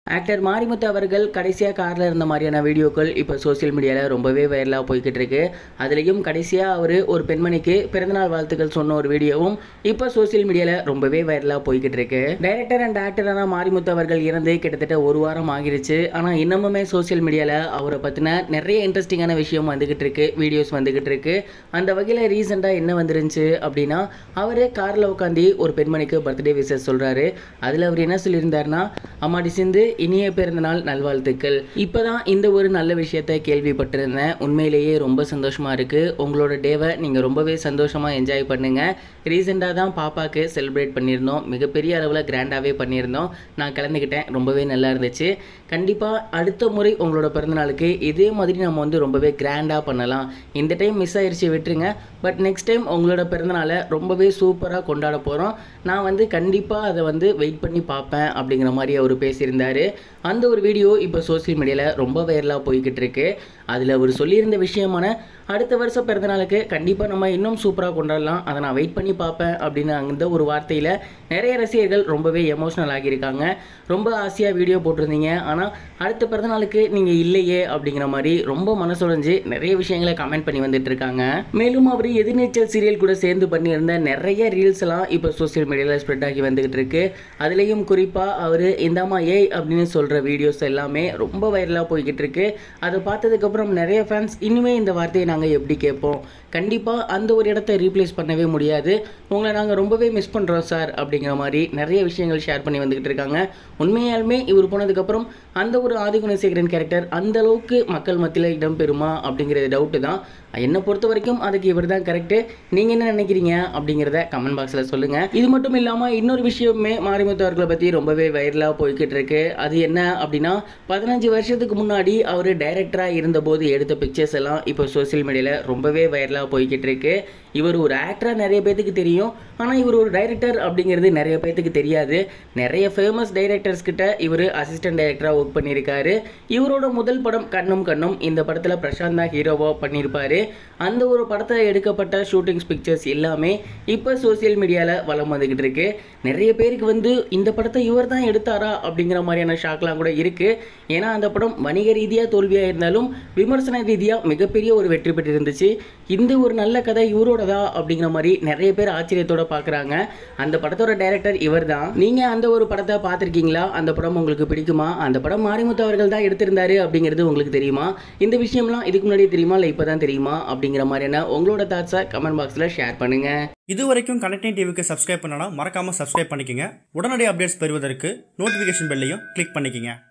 Actor Marimuthu அவர்கள் கடைசியாக காரில் இருந்த மாதிரியான வீடியோக்கள் இப்போ சோசியல் மீடியாவில் ரொம்பவே வைரலாக போய்கிட்டு இருக்கு. அதுலேயும் கடைசியாக அவர் ஒரு பெண்மணிக்கு பிறந்தநாள் வாழ்த்துக்கள் சொன்ன ஒரு வீடியோவும் இப்போ சோசியல் மீடியாவில் ரொம்பவே வைரலாக போய்கிட்டு இருக்கு. டைரக்டர் அண்ட் ஆக்டரான மாரிமுத்து அவர்கள் இறந்து கிட்டத்தட்ட ஒரு வாரம் ஆகிருச்சு. ஆனால் இன்னமுமே சோசியல் மீடியாவில் அவரை பற்றின நிறைய இன்ட்ரெஸ்டிங்கான விஷயம் வந்துகிட்டு இருக்கு, வீடியோஸ் வந்துகிட்டு இருக்கு. அந்த வகையில் ரீசெண்டாக என்ன வந்துருந்துச்சு அப்படின்னா, அவர் காரில் உட்காந்து ஒரு பெண்மணிக்கு பர்த்டே விஷஸ் சொல்கிறாரு. அதில் அவர் என்ன சொல்லியிருந்தாருன்னா, அம்மாடி சிந்து இனிய பிறந்தநாள் நல்வாழ்த்துக்கள். இப்போதான் இந்த ஒரு நல்ல விஷயத்தை கேள்விப்பட்டிருந்தேன். உண்மையிலேயே ரொம்ப சந்தோஷமாக இருக்குது. உங்களோட டேவை நீங்கள் ரொம்பவே சந்தோஷமாக என்ஜாய் பண்ணுங்கள். ரீசெண்டாக தான் பாப்பாவுக்கு செலிப்ரேட் பண்ணியிருந்தோம். மிகப்பெரிய அளவில் கிராண்டாகவே பண்ணியிருந்தோம். நான் கலந்துக்கிட்டேன். ரொம்பவே நல்லா இருந்துச்சு. கண்டிப்பாக அடுத்த முறை உங்களோட பிறந்தநாளுக்கு இதே மாதிரி நம்ம ரொம்பவே கிராண்டாக பண்ணலாம். இந்த டைம் மிஸ் ஆயிடுச்சு, விட்டுருங்க. பட் நெக்ஸ்ட் டைம் உங்களோட பிறந்தநாளை ரொம்பவே சூப்பராக கொண்டாட போகிறோம். நான் கண்டிப்பாக அதை வெயிட் பண்ணி பார்ப்பேன் அப்படிங்கிற மாதிரி அவர் பேசியிருந்தார். அந்த ஒரு வீடியோ இப்போ சோசியல் மீடியாவில் ரொம்ப வைரலாக போய்கிட்டு இருக்கு. அதில் அவர் சொல்லியிருந்த விஷயமான அடுத்த வருஷம் பிறந்தநாளுக்கு கண்டிப்பாக நம்ம இன்னும் சூப்பராக கொண்டாடலாம், அதை நான் வெயிட் பண்ணி பார்ப்பேன் அப்படின்னு அந்த ஒரு வார்த்தையில் நிறைய ரசிகர்கள் ரொம்பவே எமோஷ்னல் ஆகியிருக்காங்க. ரொம்ப ஆசையாக வீடியோ போட்டிருந்தீங்க, ஆனால் அடுத்த பிறந்தநாளுக்கு நீங்கள் இல்லையே அப்படிங்கிற மாதிரி ரொம்ப மனசுடைஞ்சு நிறைய விஷயங்களை கமெண்ட் பண்ணி வந்துட்டு இருக்காங்க. மேலும் அவர் எதிர்நீச்சல் சீரியல் கூட சேர்ந்து பண்ணியிருந்த நிறைய ரீல்ஸ் எல்லாம் இப்போ சோசியல் மீடியாவில் ஸ்ப்ரெட் ஆகி வந்துகிட்டு இருக்கு. அதுலேயும் குறிப்பாக அவர் இந்தாமா ஏய் அப்படின்னு சொல்கிற வீடியோஸ் எல்லாமே ரொம்ப வைரலாக போய்கிட்டு இருக்கு. அதை பார்த்ததுக்கப்புறம் நிறைய ஃபேன்ஸ் இனிமே இந்த வார்த்தையை நாங்கள் எப்படி கேட்போம், கண்டிப்பாக அந்த ஒரு இடத்த ரீப்ளேஸ் பண்ணவே முடியாது, உங்களை நாங்கள் ரொம்பவே மிஸ் பண்ணுறோம் சார் அப்படிங்கிற மாதிரி நிறைய விஷயங்கள் ஷேர் பண்ணி வந்துக்கிட்டு இருக்காங்க. உண்மையாலுமே இவர் போனதுக்கப்புறம் அந்த ஒரு ஆதிகுணசேகரன் கேரக்டர் அந்த அளவுக்கு மக்கள் மத்தியில் இடம்பெறுமா அப்படிங்கிறது டவுட்டு தான். என்னை பொறுத்த வரைக்கும் அதுக்கு இவர் தான் கரெக்டு. நீங்கள் என்ன நினைக்கிறீங்க அப்படிங்கிறத கமெண்ட் பாக்ஸில் சொல்லுங்கள். இது மட்டும் இல்லாமல் இன்னொரு விஷயமே மாரிமுத்து அவர்களை பற்றி ரொம்பவே வைரலாக போய்கிட்டு இருக்கு. அது என்ன அப்படின்னா, 15 வருஷத்துக்கு முன்னாடி அவர் டைரக்டராக இருந்தபோது எடுத்த பிக்சர்ஸ் எல்லாம் இப்போ சோசியல் மீடியாவில் ரொம்பவே வைரலாக போய்கிட்டு இருக்கு. இவர் ஒரு ஆக்டராக நிறைய பேத்துக்கு தெரியும், ஆனால் இவர் ஒரு டைரக்டர் அப்படிங்கிறது நிறைய பேத்துக்கு தெரியாது. நிறைய ஃபேமஸ் டைரக்டர்ஸ் கிட்ட இவர் அசிஸ்டன்ட் டைரக்டராக ஒர்க் பண்ணியிருக்காரு. இவரோட முதல் படம் கண்ணும் கண்ணும், இந்த படத்தில் பிரசாந்த் தான் ஹீரோவாக பண்ணியிருப்பார். அந்த ஒரு படத்தில் எடுக்கப்பட்ட ஷூட்டிங்ஸ் பிக்சர்ஸ் எல்லாமே இப்போ சோசியல் மீடியாவில் வலம் வந்துக்கிட்டு இருக்கு. நிறைய பேருக்கு இந்த படத்தை இவர் தான் எடுத்தாரா அப்படிங்கிற மாதிரியான ஷாக்லாம் கூட இருக்குது. ஏன்னா அந்த படம் வணிக ரீதியாக தோல்வியாக இருந்தாலும் விமர்சன ரீதியாக மிகப்பெரிய ஒரு வெற்றி பெற்று இருந்துச்சு. இந்த ஒரு நல்ல கதை இவரோடதா அப்படிங்கிற மாதிரி நிறைய பேர் ஆச்சரியத்தோட பார்க்குறாங்க. அந்த படத்தோட டைரக்டர் இவர் தான். நீங்கள் அந்த ஒரு படத்தை பார்த்துருக்கீங்களா? அந்த படம் உங்களுக்கு பிடிக்குமா? அந்த படம் மாரிமுத்து அவர்கள் தான் எடுத்திருந்தாரு அப்படிங்கிறது உங்களுக்கு தெரியுமா? இந்த விஷயம்லாம் இதுக்கு முன்னாடியே தெரியுமா, இல்லை இப்போ தான் தெரியுமா அப்படிங்கிற மாதிரியான உங்களோட தாட்ஸை கமெண்ட் பாக்ஸில் ஷேர் பண்ணுங்க. இது வரைக்கும் கனெக்டிங் டிவிக்கு சப்ஸ்கிரைப் பண்ணனா மறக்காம சப்ஸ்கிரைப் பண்ணிக்கங்க. உடனடி அப்டேட்ஸ் பெறுவதற்கு நோட்டிஃபிகேஷன் பெல்லையும் கிளிக் பண்ணிக்கங்க.